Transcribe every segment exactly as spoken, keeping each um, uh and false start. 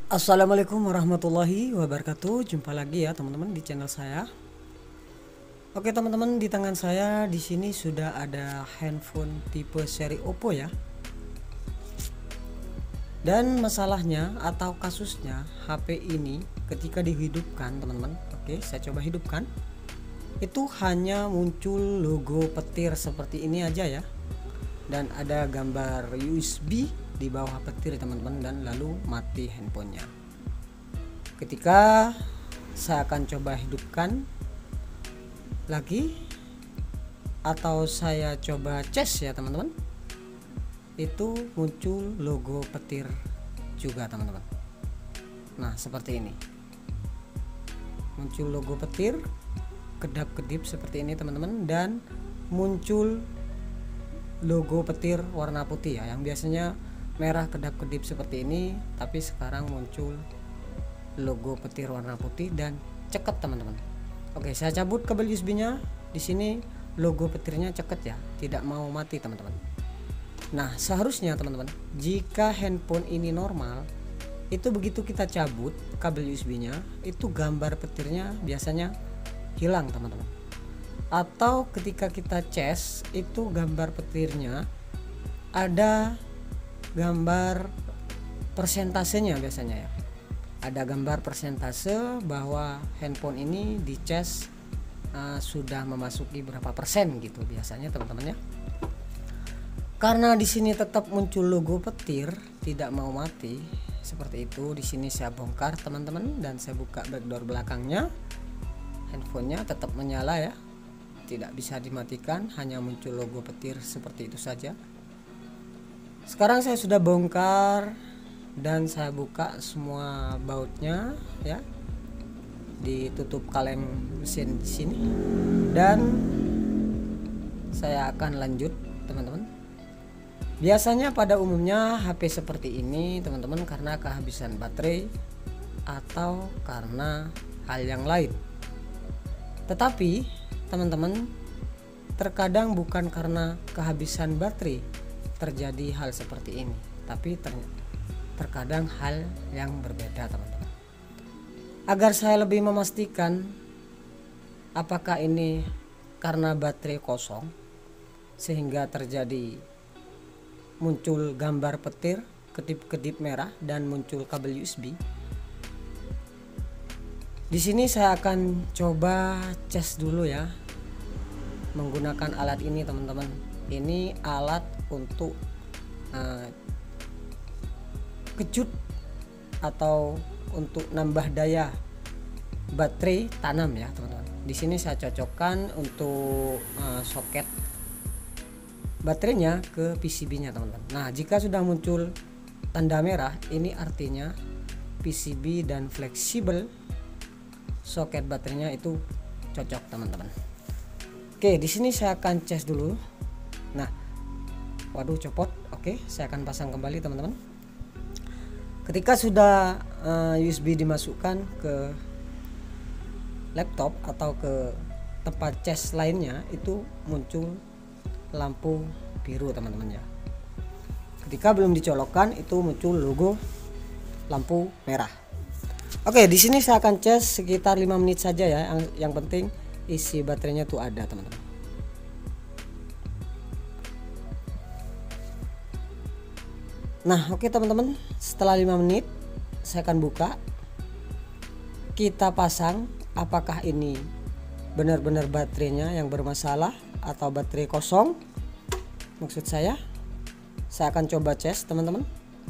Assalamualaikum warahmatullahi wabarakatuh. Jumpa lagi ya teman-teman di channel saya. Oke teman-teman, di tangan saya di sini sudah ada handphone tipe seri Oppo ya. Dan masalahnya atau kasusnya H P ini ketika dihidupkan teman-teman. Oke, saya coba hidupkan. Itu hanya muncul logo petir seperti ini aja ya. Dan ada gambar U S B di bawah petir teman-teman, dan lalu mati handphonenya. Ketika saya akan coba hidupkan lagi atau saya coba cas ya teman-teman, itu muncul logo petir juga teman-teman. Nah seperti ini, muncul logo petir kedap-kedip seperti ini teman-teman, dan muncul logo petir warna putih ya, yang biasanya merah kedap-kedip seperti ini, tapi sekarang muncul logo petir warna putih dan ceket teman-teman. Oke, saya cabut kabel U S B-nya. Di sini logo petirnya ceket ya, tidak mau mati teman-teman. Nah, seharusnya teman-teman, jika handphone ini normal, itu begitu kita cabut kabel U S B-nya, itu gambar petirnya biasanya hilang teman-teman. Atau ketika kita cas, itu gambar petirnya ada gambar persentasenya biasanya ya. Ada gambar persentase bahwa handphone ini dicas uh, sudah memasuki berapa persen gitu biasanya teman-teman ya. Karena di sini tetap muncul logo petir, tidak mau mati seperti itu. Di sini saya bongkar teman-teman, dan saya buka backdoor belakangnya. Handphonenya tetap menyala ya, tidak bisa dimatikan, hanya muncul logo petir seperti itu saja. Sekarang saya sudah bongkar dan saya buka semua bautnya ya, ditutup kaleng mesin di sini, dan saya akan lanjut teman-teman. Biasanya pada umumnya H P seperti ini teman-teman karena kehabisan baterai atau karena hal yang lain. Tetapi teman-teman, terkadang bukan karena kehabisan baterai terjadi hal seperti ini, tapi ter terkadang hal yang berbeda teman-teman. Agar saya lebih memastikan apakah ini karena baterai kosong sehingga terjadi muncul gambar petir kedip-kedip merah dan muncul kabel U S B. Di sini saya akan coba cas dulu ya, menggunakan alat ini teman-teman. Ini alat untuk uh, kejut atau untuk nambah daya baterai tanam ya teman-teman. Di sini saya cocokkan untuk uh, soket baterainya ke P C B-nya teman-teman. Nah, jika sudah muncul tanda merah, ini artinya P C B dan fleksibel soket baterainya itu cocok teman-teman. Oke, di sini saya akan cas dulu. Nah, waduh copot. Oke, saya akan pasang kembali teman-teman. Ketika sudah uh, U S B dimasukkan ke laptop atau ke tempat cas lainnya, itu muncul lampu biru teman-teman ya. Ketika belum dicolokkan, itu muncul logo lampu merah. Oke, di sini saya akan cas sekitar lima menit saja ya. Yang, yang penting isi baterainya tuh ada teman-teman. Nah, oke teman-teman, setelah lima menit saya akan buka. Kita pasang apakah ini benar-benar baterainya yang bermasalah atau baterai kosong. Maksud saya, saya akan coba cas teman-teman.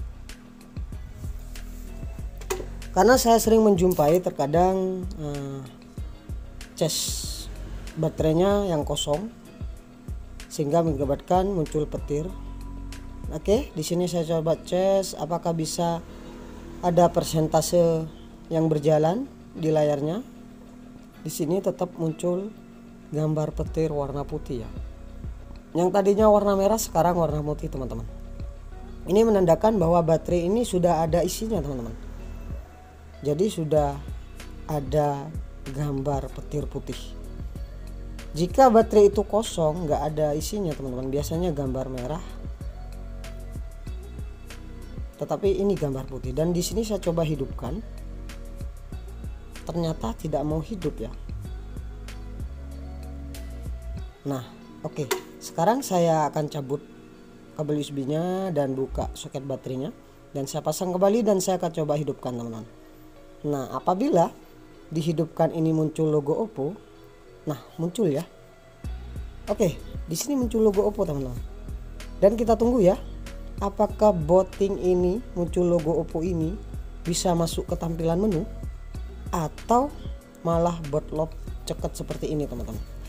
Karena saya sering menjumpai terkadang eh, cas baterainya yang kosong sehingga mengakibatkan muncul petir. Oke, di sini saya coba cas apakah bisa ada persentase yang berjalan di layarnya. Di sini tetap muncul gambar petir warna putih ya. Yang tadinya warna merah sekarang warna putih teman-teman. Ini menandakan bahwa baterai ini sudah ada isinya teman-teman. Jadi sudah ada gambar petir putih. Jika baterai itu kosong, nggak ada isinya teman-teman, biasanya gambar merah tetapi ini gambar putih. Dan di sini saya coba hidupkan, ternyata tidak mau hidup ya. Nah, oke. Okay. Sekarang saya akan cabut kabel U S B-nya dan buka soket baterainya, dan saya pasang kembali dan saya akan coba hidupkan, teman-teman. Nah, apabila dihidupkan ini muncul logo Oppo. Nah, muncul ya. Oke, di sini muncul logo Oppo, teman-teman. Dan kita tunggu ya, apakah booting ini muncul logo Oppo ini bisa masuk ke tampilan menu atau malah bot lock ceket seperti ini, teman-teman.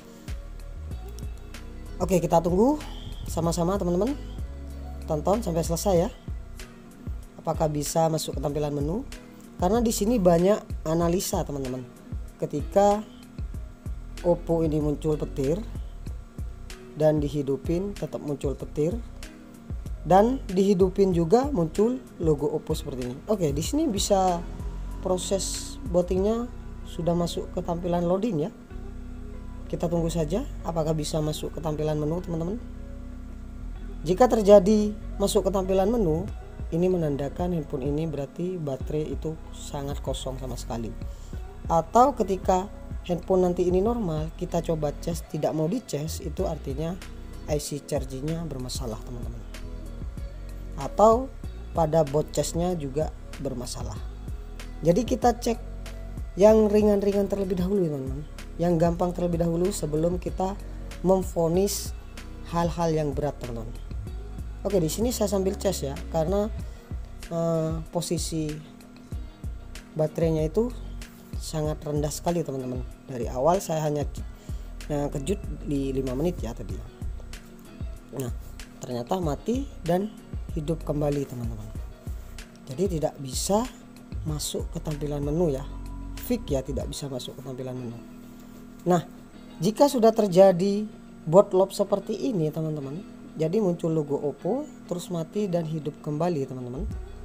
Oke, kita tunggu sama-sama, teman-teman. Tonton sampai selesai ya. Apakah bisa masuk ke tampilan menu? Karena di sini banyak analisa, teman-teman. Ketika Oppo ini muncul petir dan dihidupin tetap muncul petir, dan dihidupin juga muncul logo Oppo seperti ini. Oke, di sini bisa proses bootingnya sudah masuk ke tampilan loading ya. Kita tunggu saja apakah bisa masuk ke tampilan menu, teman-teman. Jika terjadi masuk ke tampilan menu, ini menandakan handphone ini berarti baterai itu sangat kosong sama sekali. Atau ketika handphone nanti ini normal, kita coba cas tidak mau dicas, itu artinya I C chargingnya bermasalah, teman-teman. Atau pada bot casnya juga bermasalah. Jadi kita cek yang ringan-ringan terlebih dahulu, teman-teman. Yang gampang terlebih dahulu sebelum kita memvonis hal-hal yang berat, teman-teman. Oke, di sini saya sambil cas ya, karena uh, posisi baterainya itu sangat rendah sekali, teman-teman. Dari awal saya hanya uh, kejut di lima menit ya tadi. Nah, ternyata mati dan hidup kembali, teman-teman. Jadi tidak bisa masuk ke tampilan menu ya. Fix ya, tidak bisa masuk ke tampilan menu. Nah, jika sudah terjadi bot lock seperti ini, teman-teman, jadi muncul logo Oppo terus mati dan hidup kembali, teman-teman.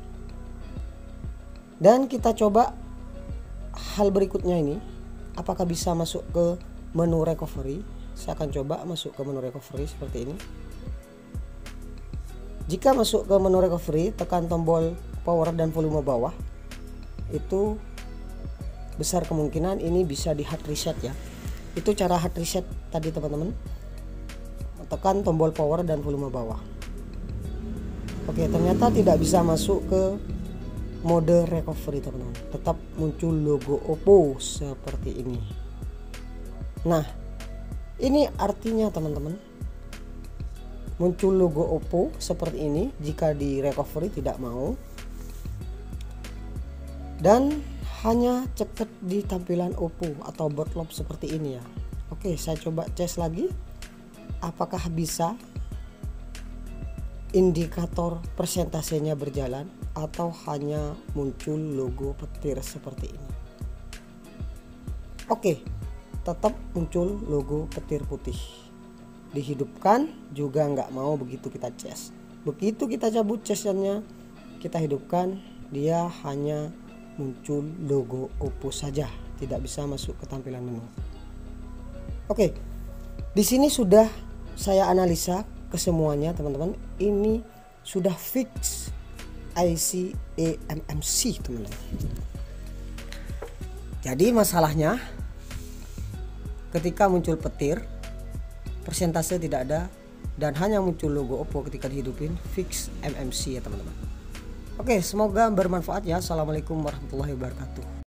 Dan kita coba hal berikutnya ini, apakah bisa masuk ke menu recovery. Saya akan coba masuk ke menu recovery seperti ini. Jika masuk ke menu recovery, tekan tombol power dan volume bawah, itu besar kemungkinan ini bisa di hard reset ya. Itu cara hard reset tadi, teman-teman. Tekan tombol power dan volume bawah. Oke, ternyata tidak bisa masuk ke mode recovery, teman-teman. Tetap muncul logo Oppo seperti ini. Nah, ini artinya, teman-teman, muncul logo Oppo seperti ini jika di recovery tidak mau, dan hanya ceket di tampilan Oppo atau bot lock seperti ini ya. Oke, saya coba cas lagi, apakah bisa indikator persentasenya berjalan atau hanya muncul logo petir seperti ini. Oke, tetap muncul logo petir putih. Dihidupkan juga nggak mau begitu kita cas. Begitu kita cabut casnya, kita hidupkan, dia hanya muncul logo Oppo saja, tidak bisa masuk ke tampilan menu. Oke, di sini sudah saya analisa kesemuanya, teman-teman. Ini sudah fix I C E M M C, teman-teman. Jadi masalahnya ketika muncul petir, persentase tidak ada dan hanya muncul logo Oppo ketika dihidupin, fix M M C ya, teman-teman. Oke, semoga bermanfaat ya. Assalamualaikum warahmatullahi wabarakatuh.